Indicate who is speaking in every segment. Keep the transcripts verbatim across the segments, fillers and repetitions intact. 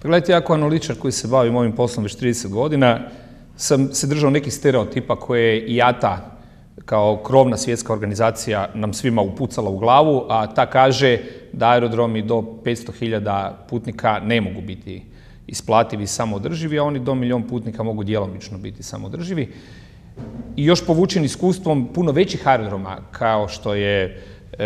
Speaker 1: Pa gledajte, ja kao analitičar koji se bavim ovim poslom već trideset godina, sam se držao nekih stereotipa koje je I A T A kao krovna svjetska organizacija nam svima upucala u glavu, a ta kaže da aerodromi do petsto hiljada putnika ne mogu biti isplativi i samoodrživi, a oni do milijun putnika mogu djelomično biti samoodrživi. I još povučen iskustvom puno većih aerodroma, kao što je,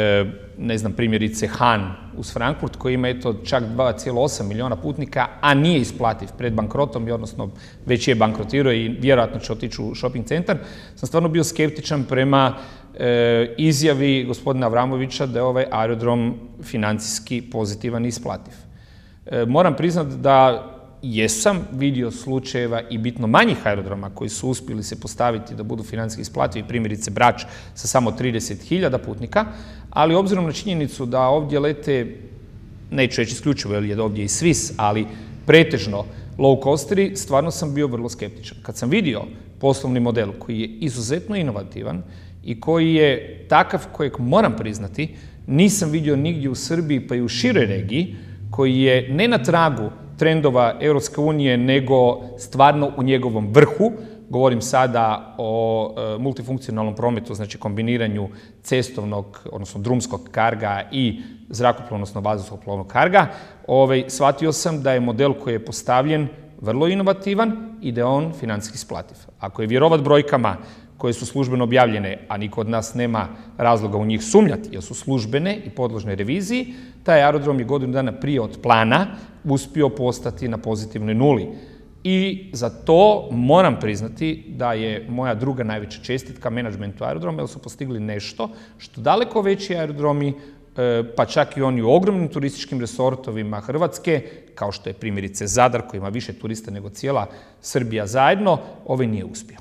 Speaker 1: ne znam, primjerice Han uz Frankfurt, koji ima eto čak dva zarez osam milijuna putnika, a nije isplativ pred bankrotom, odnosno već je bankrotirao i vjerojatno će otići u shopping centar, sam stvarno bio skeptičan prema e, izjavi gospodina Avramovića da je ovaj aerodrom financijski pozitivan i isplativ. E, moram priznati da jesam vidio slučajeva i bitno manjih aerodroma koji su uspjeli se postaviti da budu financijski isplativi, primjerice Brač sa samo trideset hiljada putnika, ali obzirom na činjenicu da ovdje lete, neću reći isključivo jer je ovdje i Swiss, ali pretežno low costeri, stvarno sam bio vrlo skeptičan. Kad sam vidio poslovni model koji je izuzetno inovativan i koji je takav kojeg moram priznati, nisam vidio nigdje u Srbiji pa i u široj regiji, koji je ne na tragu trendova Europske unije, nego stvarno u njegovom vrhu. Govorim sada o e, multifunkcionalnom prometu, znači kombiniranju cestovnog, odnosno drumskog karga i zrakoplovnog, odnosno vazduhoplovnog karga. Ove, shvatio sam da je model koji je postavljen vrlo inovativan i da je on financijski isplativ. Ako je vjerovat brojkama koje su službeno objavljene, a niko od nas nema razloga u njih sumnjati, jer su službene i podložne reviziji, taj aerodrom je godinu dana prije od plana uspio postati na pozitivnoj nuli. I za to moram priznati da je moja druga najveća čestitka menadžmentu aerodroma, jer su postigli nešto što daleko veći aerodromi, pa čak i oni u ogromnim turističkim resortovima Hrvatske, kao što je primjerice Zadar, koji ima više turista nego cijela Srbija zajedno, ovaj nije uspio.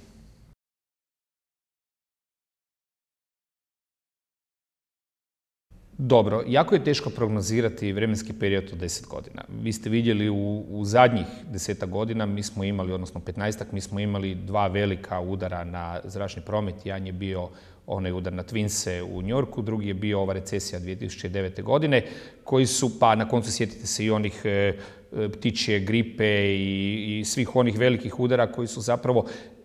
Speaker 1: Dobro, jako je teško prognozirati vremenski period od deset godina. Vi ste vidjeli u, u zadnjih desetak godina, mi smo imali, odnosno petnaestak, mi smo imali dva velika udara na zračni promet. Jedan je bio onaj udar na Twinse u Njorku, drugi je bio ova recesija dvije tisuće devete. godine, koji su, pa na koncu sjetite se i onih e, ptičje gripe i, i svih onih velikih udara koji su zapravo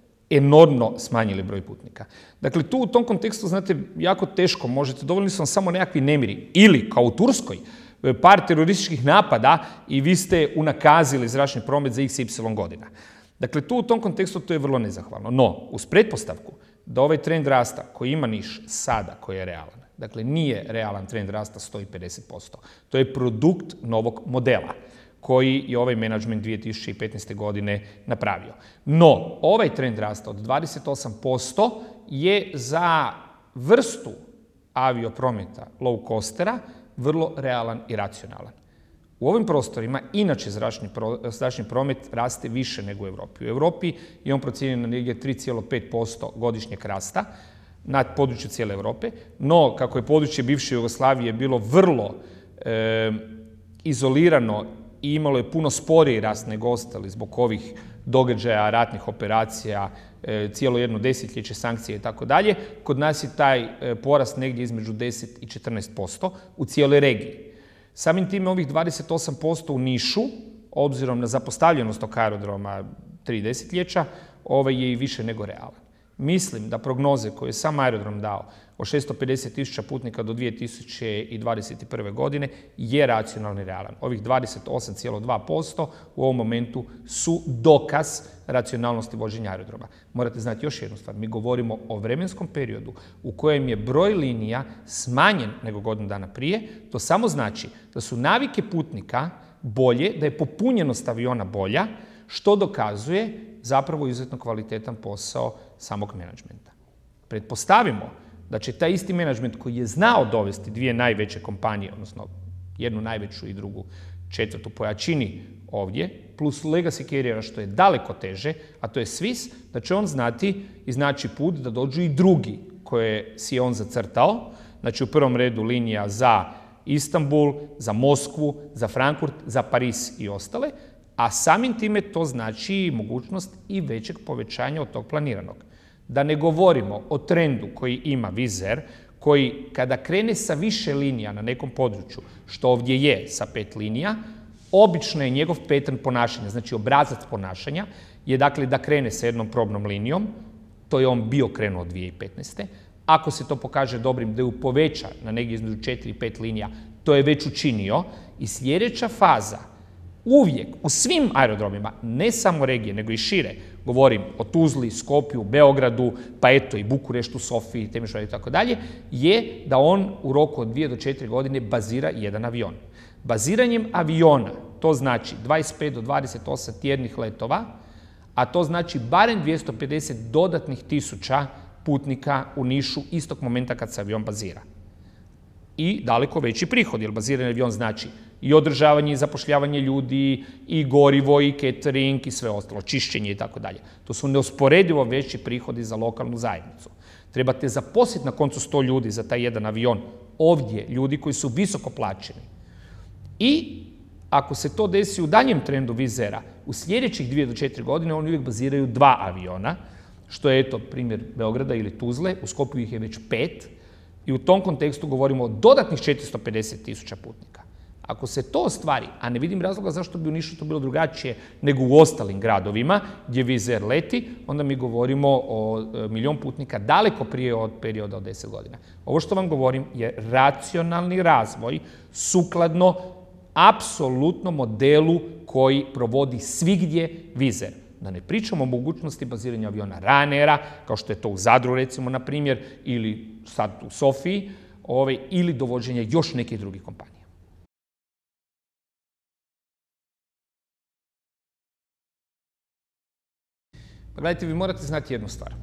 Speaker 1: enormno smanjili broj putnika. Dakle, tu u tom kontekstu, znate, jako teško možete, dovoljni su vam samo nekakvi nemiri. Ili, kao u Turskoj, par terorističkih napada i vi ste unakazili zračni promet za iks ipsilon godina. Dakle, tu u tom kontekstu to je vrlo nezahvalno. No, uz pretpostavku da ovaj trend rasta koji ima niš sada, koji je realan, dakle, nije realan trend rasta sto pedeset posto. To je produkt novog modela koji je ovaj menadžment dvije tisuće petnaeste. godine napravio. No, ovaj trend rasta od dvadeset osam posto je za vrstu avioprometa low costera vrlo realan i racionalan. U ovim prostorima inače zračni, pro, zračni promet raste više nego u Europi. U Europi je on procijenjen na negdje tri zarez pet posto godišnjeg rasta na području cijele Europe, no kako je područje bivše Jugoslavije bilo vrlo e, izolirano i imalo je puno sporiji rast nego ostali zbog ovih događaja, ratnih operacija, e, cijelo jedno desetljeće sankcije i tako dalje, kod nas je taj e, porast negdje između deset i četrnaest posto u cijeloj regiji. Samim time ovih dvadeset osam posto u Nišu, obzirom na zapostavljenost tog aerodroma tri desetljeća, ovaj je i više nego realan. Mislim da prognoze koje je sam aerodrom dao o šesto pedeset tisuća putnika do dvije tisuće dvadeset prve. godine je racionalno i realan. Ovih dvadeset osam zarez dva posto u ovom momentu su dokaz racionalnosti vođenja aerodroma. Morate znati još jednu stvar. Mi govorimo o vremenskom periodu u kojem je broj linija smanjen nego godinu dana prije. To samo znači da su navike putnika bolje, da je popunjenost aviona bolja, što dokazuje zapravo izuzetno kvalitetan posao samog menadžmenta. Pretpostavimo da će taj isti menadžment koji je znao dovesti dvije najveće kompanije, odnosno jednu najveću i drugu četvrtu po jačini ovdje, plus legacy carriera što je daleko teže, a to je Swiss, da će on znati iznaći put da dođu i drugi koje si je on zacrtao. Znači u prvom redu linija za Istanbul, za Moskvu, za Frankfurt, za Pariz i ostale, a samim time to znači mogućnost i većeg povećanja od tog planiranog. Da ne govorimo o trendu koji ima Wizz Air, koji kada krene sa više linija na nekom području, što ovdje je sa pet linija, Obično je njegov pattern ponašanja, znači obrazac ponašanja, je dakle da krene sa jednom probnom linijom, to je on bio krenuo dvije tisuće petnaeste. Ako se to pokaže dobrim, da ju poveća na negdje između četiri i pet linija, to je već učinio. I sljedeća faza, uvijek, u svim aerodromima, ne samo regije, nego i šire, govorim o Tuzli, Skopju, Beogradu, pa eto i Bukureštu, Sofiji, Temišvaru i tako dalje, je da on u roku od dvije do četiri godine bazira jedan avion. Baziranjem aviona, to znači dvadeset pet do dvadeset osam tjednih letova, a to znači barem dvjesto pedeset dodatnih tisuća putnika u Nišu istog momenta kad se avion bazira. I daleko veći prihod, jer bazirani avion znači i održavanje i zapošljavanje ljudi, i gorivo, i catering, i sve ostalo, čišćenje i tako dalje. To su neusporedivo veći prihodi za lokalnu zajednicu. Trebate zaposliti na koncu sto ljudi za taj jedan avion. Ovdje ljudi koji su visoko plaćeni. I ako se to desi u daljem trendu Wizz Aira, u sljedećih dvije do četiri godine oni uvijek baziraju dva aviona, što je eto primjer Beograda ili Tuzle, u Skopju ih je već pet, i u tom kontekstu govorimo o dodatnih četiristo pedeset tisuća putnika. Ako se to ostvari, a ne vidim razloga zašto bi u Nišu to bilo drugačije nego u ostalim gradovima gdje Wizz Air leti, onda mi govorimo o milijon putnika daleko prije od perioda od deset godina. Ovo što vam govorim je racionalni razvoj sukladno apsolutno modelu koji provodi svigdje Wizz Air. Da ne pričamo o mogućnosti baziranja aviona Ryanaira, kao što je to u Zadru recimo na primjer, ili sad u Sofiji, ovaj, ili dovođenja još nekih drugih kompanija. Pa gledajte, vi morate znati jednu stvar.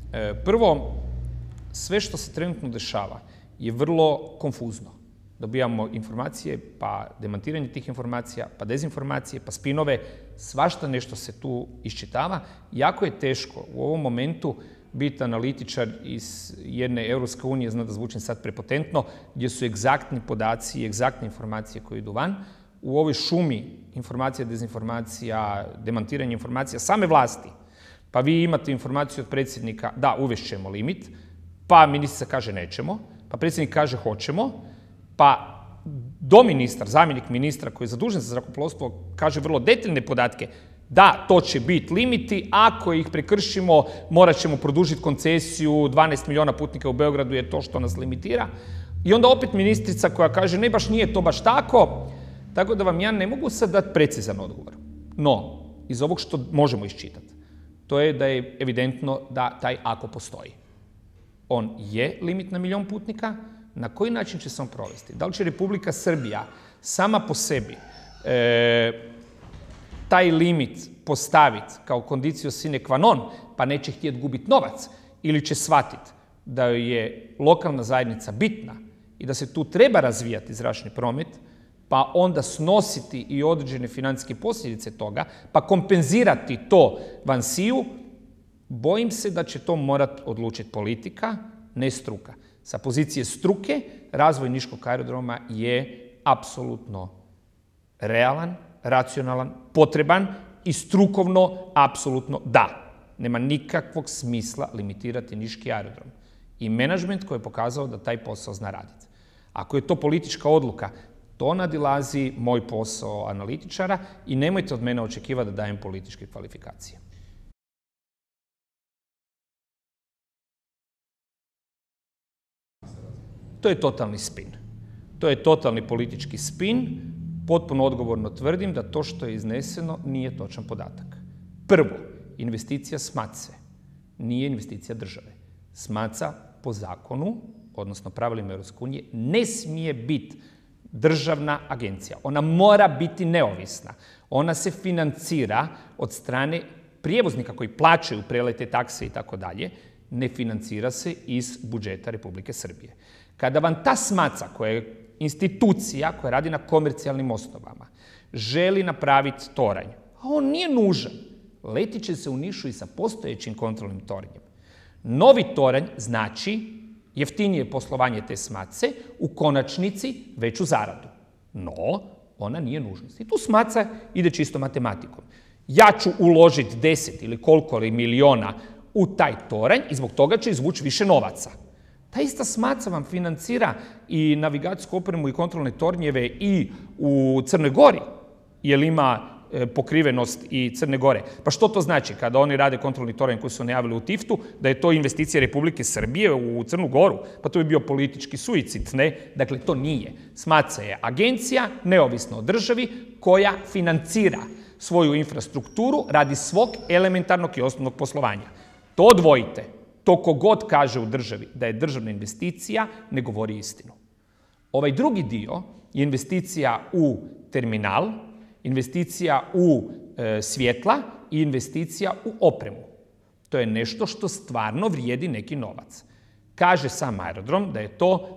Speaker 1: Prvo, sve što se trenutno dešava je vrlo konfuzno. Dobijamo informacije, pa demantiranje tih informacija, pa dezinformacije, pa spinove, svašta nešto se tu iščitava. Jako je teško u ovom momentu biti analitičar iz jedne Europske unije, zna da zvučim sad prepotentno, gdje su egzaktni podaci i egzaktne informacije koje idu van. U ovoj šumi informacija, dezinformacija, demantiranje informacija, same vlasti, pa vi imate informaciju od predsjednika da uvešćemo limit, pa ministrica kaže nećemo, pa predsjednik kaže hoćemo, pa doministar, zamjenik ministra koji je zadužen za zrakoplovstvo kaže vrlo detaljne podatke da to će biti limiti, ako ih prekršimo morat ćemo produžiti koncesiju, dvanaest milijuna putnika u Beogradu je to što nas limitira. I onda opet ministrica koja kaže ne, baš nije to baš tako, tako da vam ja ne mogu sad dati precizan odgovor. No, iz ovog što možemo iščitati, to je da je evidentno da taj ako postoji. On je limit na milijon putnika. Na koji način će se on provesti? Da li će Republika Srbija sama po sebi e, taj limit postaviti kao kondiciju sine qua non, pa neće htjeti gubiti novac, ili će shvatiti da je lokalna zajednica bitna i da se tu treba razvijati zračni promet, pa onda snositi i određene financijske posljedice toga, pa kompenzirati to vansiju, bojim se da će to morati odlučiti politika, ne struka. Sa pozicije struke, razvoj niškog aerodroma je apsolutno realan, racionalan, potreban i strukovno apsolutno da. Nema nikakvog smisla limitirati niški aerodrom. I menadžment koji je pokazao da taj posao zna raditi. Ako je to politička odluka, to nadilazi moj posao analitičara i nemojte od mene očekivati da dajem političke kvalifikacije. To je totalni spin. To je totalni politički spin. Potpuno odgovorno tvrdim da to što je izneseno nije točan podatak. Prvo, investicija S M A C-e nije investicija države. S M A C-a po zakonu, odnosno pravilima Europske unije, ne smije biti državna agencija. Ona mora biti neovisna. Ona se financira od strane prijevoznika koji plaćaju prelete, takse i tako dalje. Ne financira se iz budžeta Republike Srbije. Kada vam ta S M A C-a, koja je institucija koja radi na komercijalnim osnovama, želi napraviti toranj, a on nije nužan, letit će se u Nišu i sa postojećim kontrolnim toranjem. Novi toranj znači jeftinije poslovanje te S M A C-e, u konačnici veću zaradu. No, ona nije nužnost. I tu S M A C-a ide čisto matematikom. Ja ću uložiti deset ili koliko li miliona u taj toranj i zbog toga će izvući više novaca. Ta ista S M A C-a vam financira i navigacijsku opremu i kontrolne tornjeve i u Crnoj Gori. jer ima pokrivenost i Crne Gore. Pa što to znači kada oni rade kontrolni toranj koji su najavili u Tiftu, da je to investicija Republike Srbije u Crnu Goru? Pa to bi bio politički suicid, ne? Dakle, to nije. SMATSA je agencija, neovisno o državi, koja financira svoju infrastrukturu radi svog elementarnog i osnovnog poslovanja. To odvojite. To kogod kaže u državi da je državna investicija, ne govori istinu. Ovaj drugi dio je investicija u terminal, investicija u e, svjetla i investicija u opremu. To je nešto što stvarno vrijedi neki novac. Kaže sam aerodrom da je to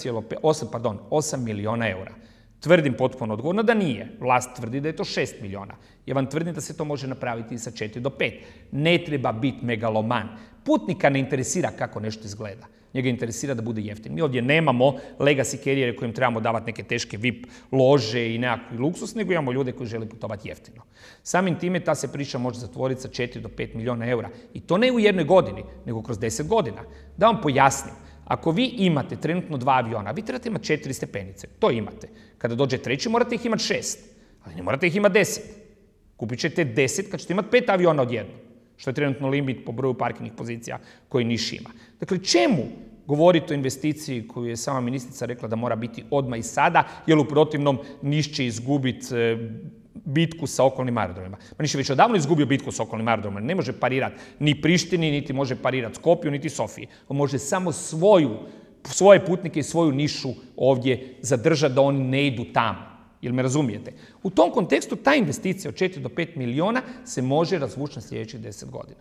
Speaker 1: osam miliona eura. Tvrdim potpuno odgovorno da nije. Vlast tvrdi da je to šest miliona. Ja vam tvrdim da se to može napraviti i sa četiri do pet. Ne treba biti megaloman. Putnika ne interesira kako nešto izgleda. Njega interesira da bude jeftin. Mi ovdje nemamo legacy carriere kojim trebamo davati neke teške V I P lože i nekakvi luksus, nego imamo ljude koji žele putovati jeftino. Samim time ta se priča može zatvoriti sa četiri do pet miliona eura. I to ne u jednoj godini, nego kroz deset godina. Da vam pojasnim. Ako vi imate trenutno dva aviona, vi trebate imati četiri stepenice. To imate. Kada dođe treći, morate ih imati šest. Ali ne morate ih imati deset. Kupit ćete deset kad ćete imati pet aviona odjednom. Što je trenutno limit po broju parkirnih pozicija koji Niš ima. Dakle, čemu govoriti o investiciji koju je sama ministrica rekla da mora biti odmah i sada, jer u protivnom Niš će izgubiti bitku sa okolnim aerodromima. Pa Niš je već odavno izgubio bitku sa okolnim aerodromima. Ne može parirati ni Prištini, niti može parirati Skopju, niti Sofiji. On može samo svoju, svoje putnike i svoju nišu ovdje zadržati da oni ne idu tamo. Jel me razumijete? U tom kontekstu ta investicija od četiri do pet miliona se može razvući na sljedećih deset godina.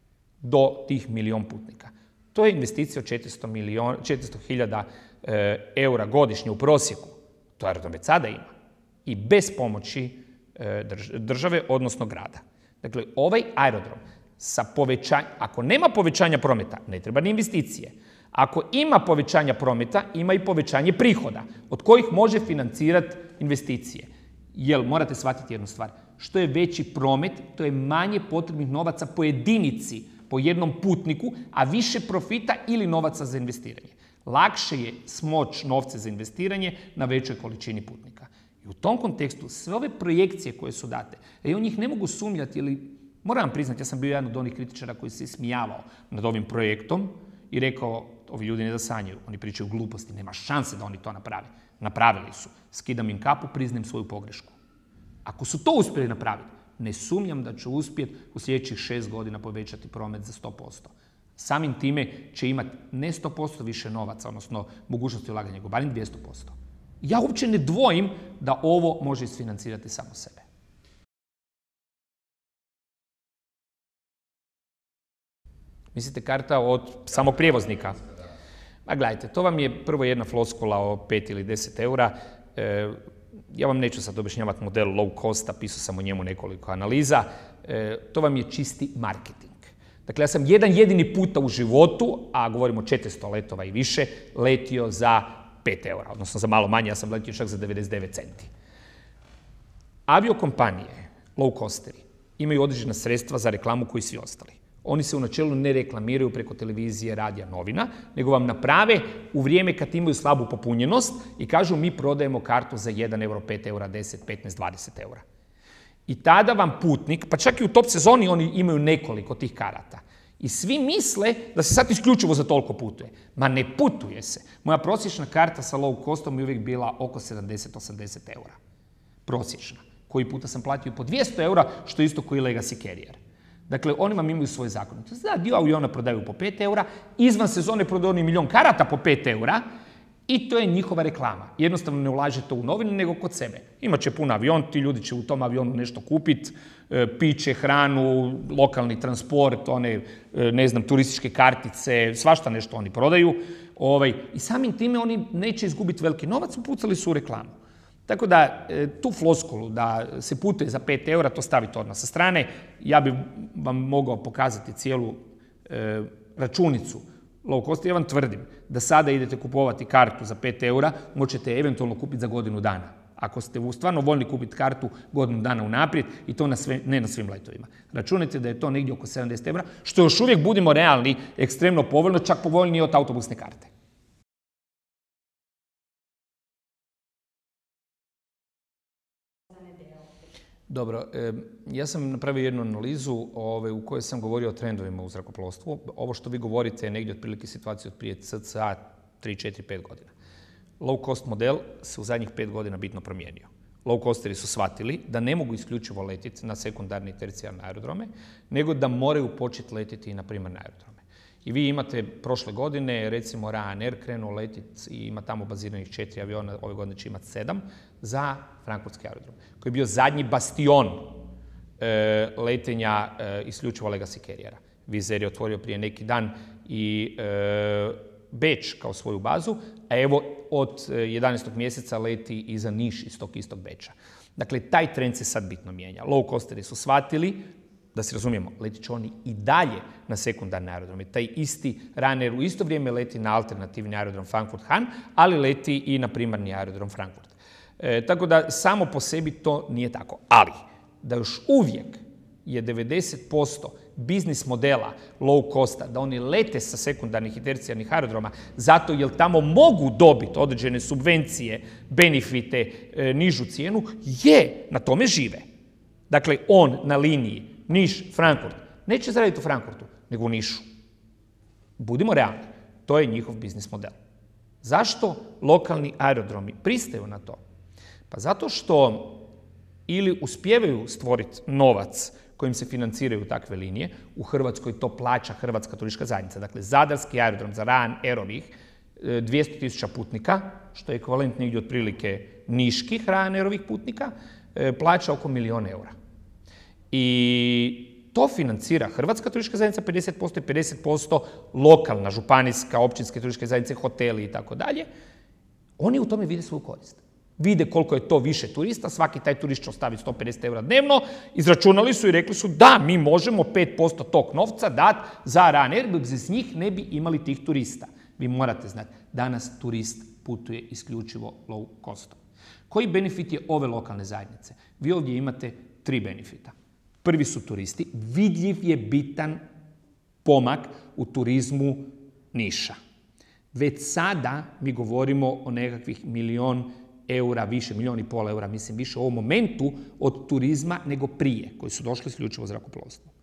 Speaker 1: Do tih milion putnika. To je investicija od četiristo hiljada eura godišnje u prosjeku. To aerodrom već sada ima. I bez pomoći države, odnosno grada. Dakle, ovaj aerodrom sa povećanjem, ako nema povećanja prometa, ne treba ni investicije. Ako ima povećanja prometa, ima i povećanje prihoda, od kojih može financirati investicije. Jer morate shvatiti jednu stvar. Što je veći promet, to je manje potrebnih novaca po jedinici, po jednom putniku, a više profita ili novaca za investiranje. Lakše je smoći novce za investiranje na većoj količini putnika. I u tom kontekstu sve ove projekcije koje su date, ja u njih ne mogu sumnjati, ili moram priznati, ja sam bio jedan od onih kritičara koji se smijavao nad ovim projektom i rekao, ovi ljudi ne da sanjaju, oni pričaju gluposti, nema šanse da oni to naprave. Napravili su. Skidam im kapu, priznajem svoju pogrešku. Ako su to uspjeli napraviti, ne sumnjam da će uspjeti u sljedećih šest godina povećati promet za sto posto. Samim time će imati ne sto posto više novaca, odnosno mogućnosti ulaganja, nego barem dvjesto posto. Ja uopće ne dvojim da ovo može isfinancirati samo sebe. Mislite karta od samog prijevoznika? Ma gledajte, to vam je prvo jedna floskula o pet ili deset eura. E, ja vam neću sad objašnjavati model low costa, pisao sam o njemu nekoliko analiza. E, to vam je čisti marketing. Dakle, ja sam jedan jedini puta u životu, a govorimo o četiristo letova i više, letio za pet eura, odnosno za malo manje, ja sam letio čak za devedeset devet centi. Aviokompanije, low costeri, imaju određena sredstva za reklamu koji svi ostali. Oni se u načelu ne reklamiraju preko televizije, radija, novina, nego vam naprave u vrijeme kad imaju slabu popunjenost i kažu mi prodajemo kartu za jedan euro, pet eura, deset, petnaest, dvadeset eura. I tada vam putnik, pa čak i u top sezoni oni imaju nekoliko tih karata. I svi misle da se sad isključivo za toliko putuje. Ma ne putuje se. Moja prosječna karta sa low costom je uvijek bila oko sedamdeset do osamdeset eura. Prosječna. Koji puta sam platio po dvjesto eura, što je isto koji legacy carrier. Dakle, oni vam imaju svoje zakonitosti. Da, dio aviona prodaju po pet eura, izvan sezone prodaju oni milion karata po pet eura i to je njihova reklama. Jednostavno ne ulažete u novine, nego kod sebe. Imaće pun avion, ti ljudi će u tom avionu nešto kupiti, piće, hranu, lokalni transport, one, ne znam, turističke kartice, svašta nešto oni prodaju. Ovaj, I samim time oni neće izgubiti veliki novac, upucali su u reklamu. Tako da tu floskulu da se putuje za pet eura, to stavite odmah sa strane. Ja bih vam mogao pokazati cijelu e, računicu low cost. Ja vam tvrdim da sada idete kupovati kartu za pet eura, možete eventualno kupiti za godinu dana. Ako ste stvarno voljni kupiti kartu godinu dana unaprijed i to na sve, ne na svim letovima. Računajte da je to negdje oko sedamdeset eura, što još uvijek, budimo realni, ekstremno povoljno, čak povoljnije od autobusne karte. Dobro, e, ja sam napravio jednu analizu ove, u kojoj sam govorio o trendovima u zrakoplovstvu. Ovo što vi govorite je negdje otprilike situacija od prije cca tri, četiri, pet godina. Low cost model se u zadnjih pet godina bitno promijenio. Low costeri su shvatili da ne mogu isključivo letiti na sekundarne i tercijarne aerodrome, nego da moraju početi letiti i na primarne aerodrome. I vi imate prošle godine, recimo Ryanair krenuo letiti i ima tamo baziranih četiri aviona, ove godine će imati sedam, za frankfurtski aerodrom, koji je bio zadnji bastion e, letenja e, isključivo legacy carriera. Wizz Air je otvorio prije neki dan i e, Beč kao svoju bazu, a evo od jedanaestog mjeseca leti i za Niš iz tog istog Beča. Dakle, taj trend se sad bitno mijenja. Low costeri su shvatili, da se razumijemo, letit će oni i dalje na sekundarne aerodrome. Taj isti Ryanair u isto vrijeme leti na alternativni aerodrom Frankfurt-Hahn, ali leti i na primarni aerodrom Frankfurt. E, tako da samo po sebi to nije tako. Ali, da još uvijek je devedeset posto biznis modela low costa, da oni lete sa sekundarnih i tercijarnih aerodroma, zato jer tamo mogu dobiti određene subvencije, benefite, e, nižu cijenu, je, na tome žive. Dakle, on na liniji Niš-Frankfurt neće zaraditi u Frankfurtu, nego u Nišu. Budimo realni, to je njihov biznis model. Zašto lokalni aerodromi pristaju na to? Pa zato što ili uspijevaju stvoriti novac kojim se financiraju takve linije, u Hrvatskoj to plaća Hrvatska turistička zajednica. Dakle, zadarski aerodrom za Ryanairovih dvjesto tisuća putnika, što je ekvivalent negdje otprilike niških Ryanairovih putnika, plaća oko milijon eura. I to financira Hrvatska turistička zajednica pedeset posto i pedeset posto lokalna, županijska, općinske turističke zajednice, hoteli i tako dalje. Oni u tome vide svoju korist. Vide koliko je to više turista, svaki taj turist će ostaviti sto pedeset eura dnevno, izračunali su i rekli su da, mi možemo pet posto tog novca dati za Ryanair, bez njih ne bi imali tih turista. Vi morate znati, danas turist putuje isključivo low costom. Koji benefit je ove lokalne zajednice? Vi ovdje imate tri benefita. Prvi su turisti, vidljiv je bitan pomak u turizmu Niša. Već sada mi govorimo o nekakvih milijon eura više, milijon i pol eura, mislim više u ovom momentu od turizma nego prije, koji su došli isključivo zrakoplovstvo.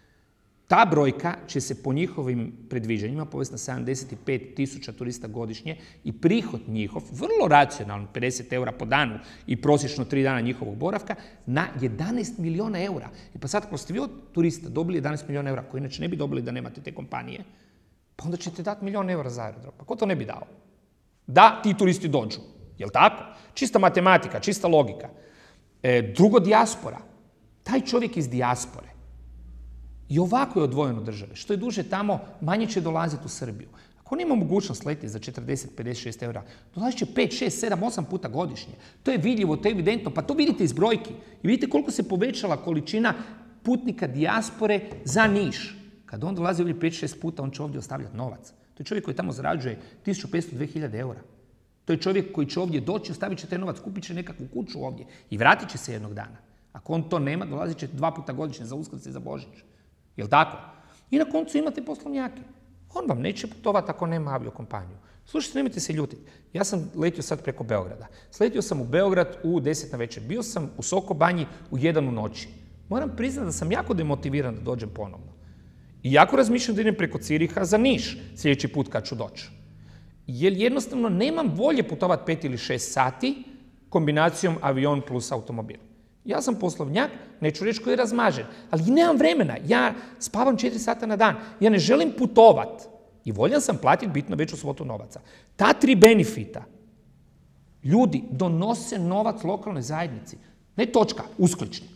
Speaker 1: Ta brojka će se po njihovim predviđanjima povesti na sedamdeset pet tisuća turista godišnje i prihod njihov, vrlo racionalno, pedeset eura po danu i prosječno tri dana njihovog boravka, na jedanaest milijuna eura. I pa sad, ako ste vi od turista dobili jedanaest milijuna eura, koji inače ne bi dobili da nemate te kompanije, pa onda ćete dati milijon eura za aerodrom. Pa ko to ne bi dao? Da ti turisti dođu. Jel' tako? Čista matematika, čista logika. E, drugo, dijaspora. Taj čovjek iz dijaspore i ovako je odvojen od države. Što je duže tamo, manje će dolaziti u Srbiju. Ako on ima mogućnost letiti za četrdeset, pedeset šest eura, dolazit će pet, šest, sedam, osam puta godišnje. To je vidljivo, to je evidentno, pa to vidite iz brojki. I vidite koliko se povećala količina putnika dijaspore za Niš. Kad on dolazi ovdje pet, šest puta, on će ovdje ostavljati novac. To je čovjek koji tamo zarađuje tisuću petsto do dvije hiljade eura. To je čovjek koji će ovdje doći, ostavit će taj novac, kupit će nekakvu kuću ovdje i vratit će se jednog dana. Ako on to nema, dolazit će dva puta godišnje za Uskrs i za Božić. Jel' tako? I na koncu imate poslovnjake. On vam neće putovati ako nema aviokompaniju. Slušajte, nemojte se ljutiti. Ja sam letio sad preko Beograda. Sletio sam u Beograd u deset na večer. Bio sam u Sokobanji u jedan u noći. Moram priznati da sam jako demotiviran da dođem ponovno. I jako razmišljam da idem preko Ciriha za Niš sljedeći put kad ću doći. Jer jednostavno nemam volje putovati pet ili šest sati kombinacijom avion plus automobil. Ja sam poslovnjak, neću reći koji je razmažen, ali nemam vremena. Ja spavam četiri sata na dan. Ja ne želim putovat. I voljan sam platiti bitno veću svotu novaca. Ta tri benefita ljudi donose novac lokalnoj zajednici. Ne točka, uskličnik.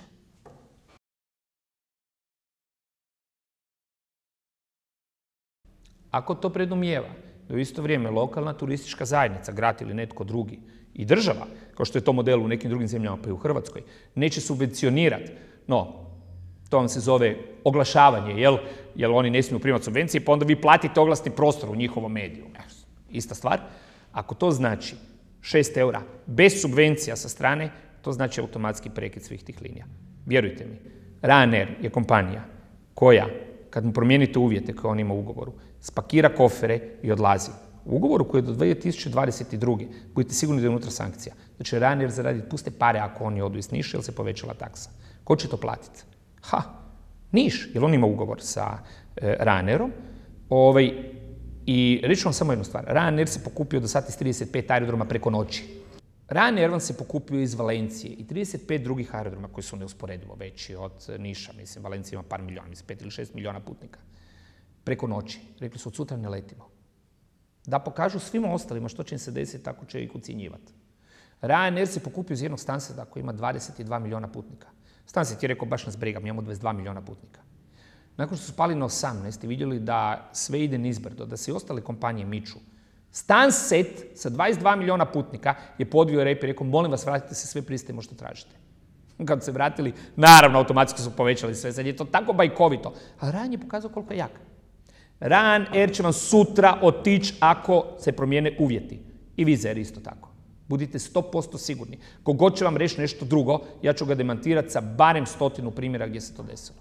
Speaker 1: Ako to predumijeva da u isto vrijeme lokalna turistička zajednica, grad ili netko drugi i država, kao što je to model u nekim drugim zemljama pa i u Hrvatskoj, neće subvencionirati, no, to vam se zove oglašavanje, jel, jel oni ne smiju primati subvencije, pa onda vi platite oglasni prostor u njihovom mediju. Ista stvar. Ako to znači šest eura bez subvencija sa strane, to znači automatski prekid svih tih linija. Vjerujte mi, Ryanair je kompanija koja, kad mu promijenite uvjete koje on ima u ugovoru, spakira kofere i odlazi. u ugovoru koji je do dvije tisuće dvadeset druge budite sigurni da je unutra sankcija. Znači, Ryanair zaradi puste pare ako oni odu iz Niša, jer se povećala taksa. Ko će to platiti? Ha, Niš, jer on ima ugovor sa e, Ryanairom. Ovaj, I reći ću vam samo jednu stvar. Ryanair se pokupio do sad iz trideset pet aerodroma preko noći. Ryanair vam se pokupio iz Valencije i trideset pet drugih aerodroma koji su neusporedivo veći od Niša. Mislim, Valencija ima par milijuna, mislim, pet ili šest milijuna putnika. Preko noći. Rekli su, od sutra ne letimo. Da pokažu svima ostalima što će im se desiti, tako će ih ucjenjivati. Ryanair se pokupio iz jednog Stanseda koji ima dvadeset dva milijuna putnika. Stansted je rekao, baš nas briga, mi imamo dvadeset dva milijuna putnika. Nakon što su pali na osamnaest i vidjeli da sve ide nizbrdo, da se i ostale kompanije miču, Stansted sa dvadeset dva milijuna putnika je podvio rep i rekao, molim vas, vratite se, sve pristajemo što tražite. Kad se vratili, naravno, automatski su povećali sve, sad je to tako bajkovito. A Ryanair je pokazao koliko je jak. Ryanair će vam sutra otići ako se promijene uvjeti. I Wizz Air isto tako. Budite sto posto sigurni. Kogod će vam reći nešto drugo, ja ću ga demantirati sa barem stotinu primjera gdje se to desilo.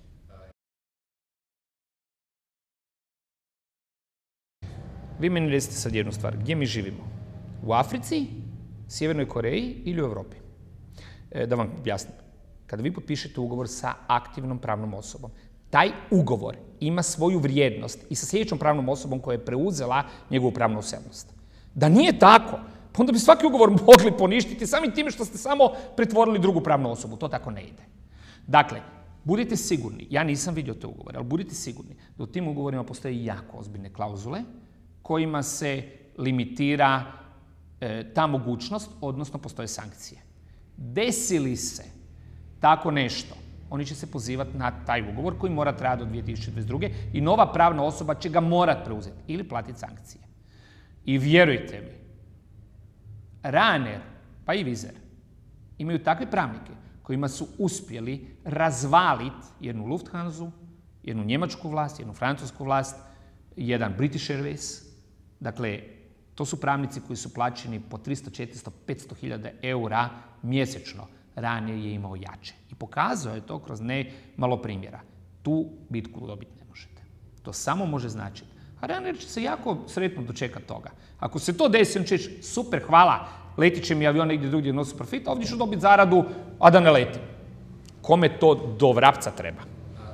Speaker 1: Vi meni recite sad jednu stvar. Gdje mi živimo? U Africi, Sjevernoj Koreji ili u Europi? E, da vam objasnim. Kada vi potpišete ugovor sa aktivnom pravnom osobom, taj ugovor ima svoju vrijednost i sa sljedećom pravnom osobom koja je preuzela njegovu pravnu osobnost. Da nije tako, pa onda bi svaki ugovor mogli poništiti samim time što ste samo pretvorili drugu pravnu osobu. To tako ne ide. Dakle, budite sigurni, ja nisam vidio te ugovore, ali budite sigurni da u tim ugovorima postoje jako ozbiljne klauzule kojima se limitira e, ta mogućnost, odnosno postoje sankcije. Desi li se tako nešto, oni će se pozivati na taj ugovor koji mora trajati do dvije tisuće dvadeset druge i nova pravna osoba će ga morati preuzeti ili platiti sankcije. I vjerujte mi, Ryanair, pa i Wizz Air, imaju takve pravnike kojima su uspjeli razvaliti jednu Lufthansu, jednu njemačku vlast, jednu francusku vlast, jedan British Airways. Dakle, to su pravnici koji su plaćeni po tristo, četiristo, petsto hiljada eura mjesečno. Ryanair je imao jače. I pokazao je to kroz ne malo primjera. Tu bitku dobiti ne možete. To samo može značiti. A Ryanair će se jako sretno dočekati toga. Ako se to desi, on će reći, super, hvala, letit će mi avion negdje drugdje nosi profit, a ovdje ću dobiti zaradu, a da ne letim. Kome to do vrapca treba?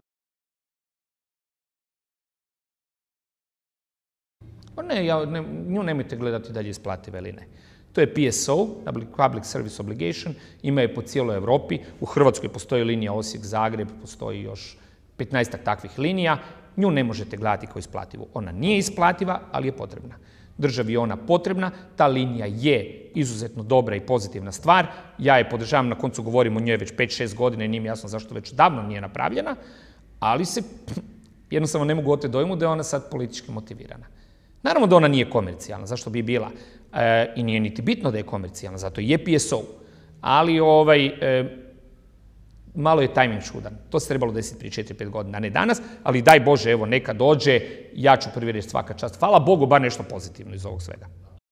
Speaker 1: Ne, ja, ne, nju nemojte gledati dalje isplative ili ne. To je P S O, Public Service Obligation, ima je po cijeloj Europi. U Hrvatskoj postoji linija Osijek-Zagreb, postoji još petnaestak takvih linija. Nju ne možete gledati kao isplativu. Ona nije isplativa, ali je potrebna. Državi je ona potrebna, ta linija je izuzetno dobra i pozitivna stvar. Ja je podržavam, na koncu govorim o njoj već pet šest godina i nije mi jasno zašto već davno nije napravljena, ali se jednostavno ne mogu oteti dojmu da je ona sad politički motivirana. Naravno da ona nije komercijalna, zašto bi bila? E, I nije niti bitno da je komercijalna, zato je P S O. Ali ovaj, e, malo je tajming čudan. To se trebalo desiti prije četiri pet godina, ne danas, ali daj Bože, evo, neka dođe, ja ću prvi reći svaka čast. Hvala Bogu, bar nešto pozitivno iz ovog svega.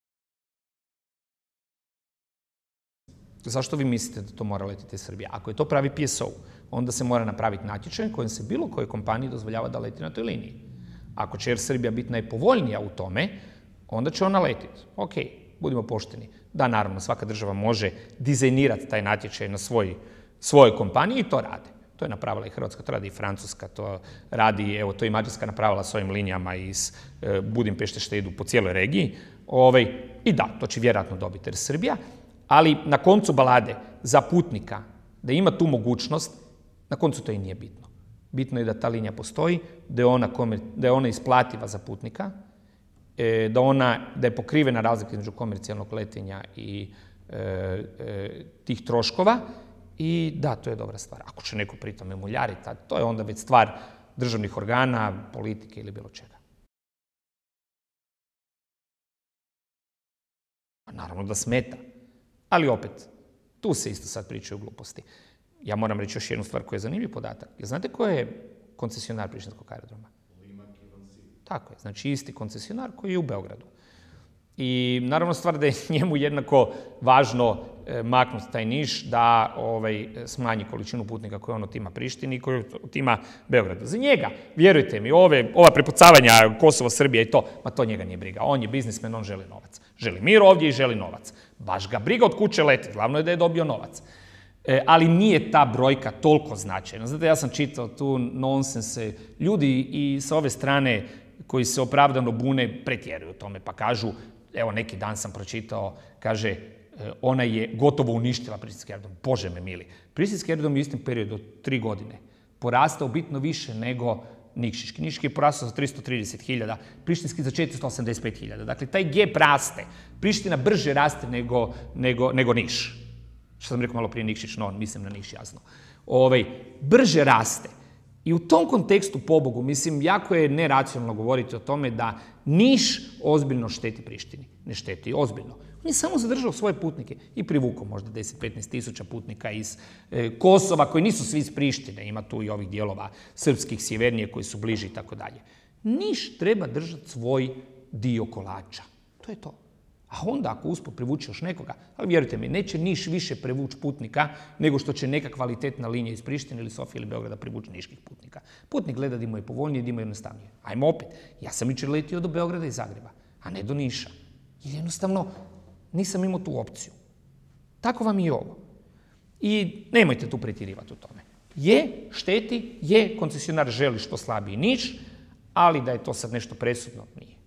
Speaker 1: Zašto vi mislite da to mora letiti Srbija? Ako je to pravi P S O, onda se mora napraviti natječaj kojim se bilo kojoj kompaniji dozvoljava da leti na toj liniji. Ako će Air Srbija biti najpovoljnija u tome, onda će ona letiti. Ok, budimo pošteni. Da, naravno, svaka država može dizajnirati taj natječaj na svoj, svojoj kompaniji i to rade. To je napravila i Hrvatska, to radi i Francuska, to radi, evo, to je i Mađarska napravila s ovim linijama iz e, Budimpešte što idu po cijeloj regiji. Ovaj, I da, to će vjerojatno dobiti Air Srbija, ali na koncu balade za putnika da ima tu mogućnost, na koncu to i nije bitno. Bitno je da ta linija postoji, da je ona, komer, da je ona isplativa za putnika, e, da, ona, da je pokrivena razlika između komercijalnog letenja i e, e, tih troškova. I da, to je dobra stvar. Ako će neko pritom emuljariti, to je onda već stvar državnih organa, politike ili bilo čega. Naravno da smeta. Ali opet, tu se isto sad pričaju gluposti. Ja moram reći još jednu stvar koja je zanimljiv podatak. Jer znate ko je koncesionar Prištinskog aerodroma? Tako je, znači isti koncesionar koji je u Beogradu. I naravno stvar da je njemu jednako važno maknuti taj Niš da ovaj, smanji količinu putnika koju on otima Prištini i koju otima Beogradu. Za njega, vjerujte mi, ove, ova prepucavanja Kosovo, Srbija i to, ma to njega nije briga. On je biznismen, on želi novac. Želi mir ovdje i želi novac. Baš ga briga od kuće leti, glavno je da je dobio novac. E, ali nije ta brojka toliko značajna. Znate, ja sam čitao tu nonsense. Ljudi i sa ove strane koji se opravdano bune pretjeruju tome, pa kažu, evo neki dan sam pročitao, kaže, ona je gotovo uništila Prištinski aerodrom. Bože me mili. Prištinski aerodrom je u istom periodu od tri godine porastao bitno više nego Nikšićki. Nikšićki je porastao za tristo trideset hiljada, Prištinski za četiristo osamdeset pet hiljada. Dakle, taj gep raste. Priština brže raste nego, nego, nego Niš. Što sam rekao malo prije Nikšić, no, mislim na Niš, jasno. Ovaj, brže raste. I u tom kontekstu, pobogu, mislim, jako je neracionalno govoriti o tome da Niš ozbiljno šteti Prištini. Ne šteti, ozbiljno. On je samo zadržao svoje putnike i privukao možda deset do petnaest tisuća putnika iz e, Kosova, koji nisu svi iz Prištine. Ima tu i ovih dijelova srpskih, sjevernije, koji su bliži i tako dalje. Niš treba držati svoj dio kolača. To je to. A onda ako usput privući još nekoga, ali vjerujte mi, neće Niš više privući putnika nego što će neka kvalitetna linija iz Prištine ili Sofije ili Beograda privući niških putnika. Putnik gleda da mu je povoljnije, da mu je jednostavnije. Ajmo opet. Ja sam jučer letio do Beograda i Zagreba, a ne do Niša. Jer jednostavno nisam imao tu opciju. Tako vam i ovo. I nemojte tu pretjerivati u tome. Je, šteti, je, koncesionar želi što slabiji Niš, ali da je to sad nešto presudno, nije.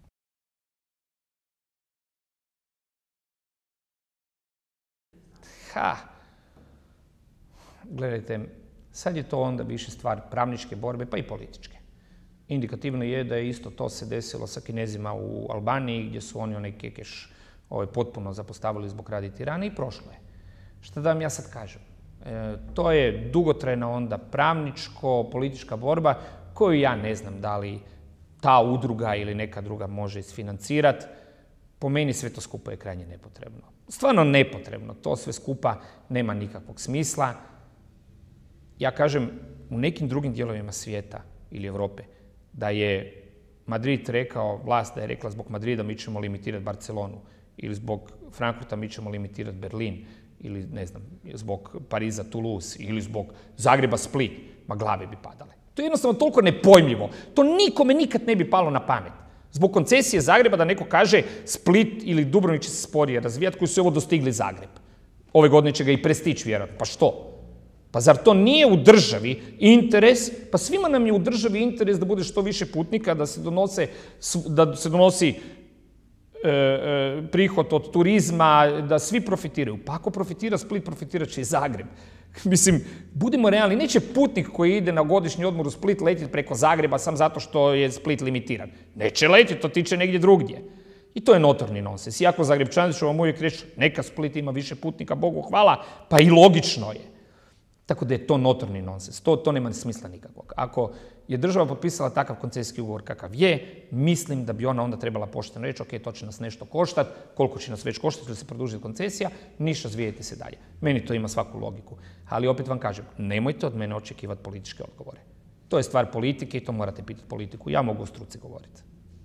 Speaker 1: Ha, gledajte, sad je to onda više stvar pravničke borbe, pa i političke. Indikativno je da je isto to se desilo sa Kinezima u Albaniji, gdje su oni onaj kekeš ovaj, potpuno zapostavili zbog radi tirane i prošlo je. Šta da vam ja sad kažem? E, to je dugotrajna onda pravničko-politička borba koju ja ne znam da li ta udruga ili neka druga može isfinancirati. Po meni sve to skupa je krajnje nepotrebno. Stvarno nepotrebno. To sve skupa nema nikakvog smisla. Ja kažem, u nekim drugim dijelovima svijeta ili Europe, da je Madrid rekao, vlast da je rekla zbog Madrida mi ćemo limitirati Barcelonu, ili zbog Frankfurta mi ćemo limitirati Berlin, ili ne znam, zbog Pariza Toulouse, ili zbog Zagreba Split, ma glave bi padale. To je jednostavno toliko nepojmljivo. To nikome nikad ne bi palo na pamet. Zbog koncesije Zagreba da neko kaže Split ili Dubrovnik će se sporije razvijati koji su ovo dostigli Zagreb. Ove godine će ga i prestići vjerojatno. Pa što? Pa zar to nije u državi interes? Pa svima nam je u državi interes da bude što više putnika, da se, donose, da se donosi e, e, prihod od turizma, da svi profitiraju. Pa ako profitira Split, profitirat će i Zagreb. Mislim, budimo realni, neće putnik koji ide na godišnji odmor u Split letiti preko Zagreba sam zato što je Split limitiran. Neće letiti, to tiče negdje drugdje. I to je notorni nonsens. Iako Zagrebčani ću vam uvijek reći, neka Split ima više putnika, Bogu hvala, pa i logično je. Tako da je to notorni nonsens. To, to nema smisla nikakvog. Ako je država potpisala takav koncesijski ugovor kakav je, mislim da bi ona onda trebala pošteno reći, ok, to će nas nešto koštati, koliko će nas već koštati ili se produžiti koncesija, ništa, razvijajte se dalje. Meni to ima svaku logiku. Ali opet vam kažem, nemojte od mene očekivati političke odgovore. To je stvar politike i to morate pitati politiku. Ja mogu o struci govoriti.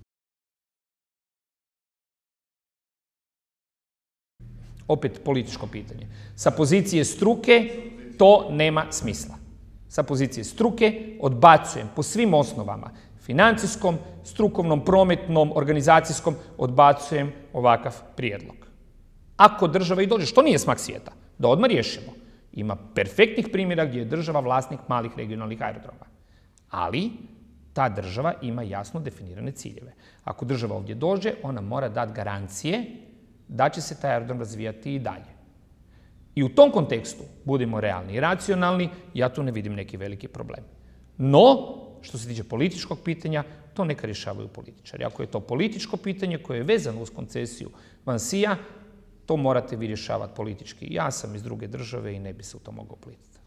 Speaker 1: Opet političko pitanje. Sa pozicije struke to nema smisla. Sa pozicije struke odbacujem po svim osnovama, financijskom, strukovnom, prometnom, organizacijskom, odbacujem ovakav prijedlog. Ako država i dođe, što nije smak svijeta, da odmah riješimo. Ima perfektnih primjera gdje je država vlasnik malih regionalnih aerodroma. Ali ta država ima jasno definirane ciljeve. Ako država ovdje dođe, ona mora dati garancije da će se taj aerodrom razvijati i dalje. I u tom kontekstu, budimo realni i racionalni, ja tu ne vidim neki veliki problem. No, što se tiče političkog pitanja, to neka rješavaju političari. Ako je to političko pitanje koje je vezano uz koncesiju Vansija, to morate vi rješavati politički. Ja sam iz druge države i ne bi se u to mogao uplitati.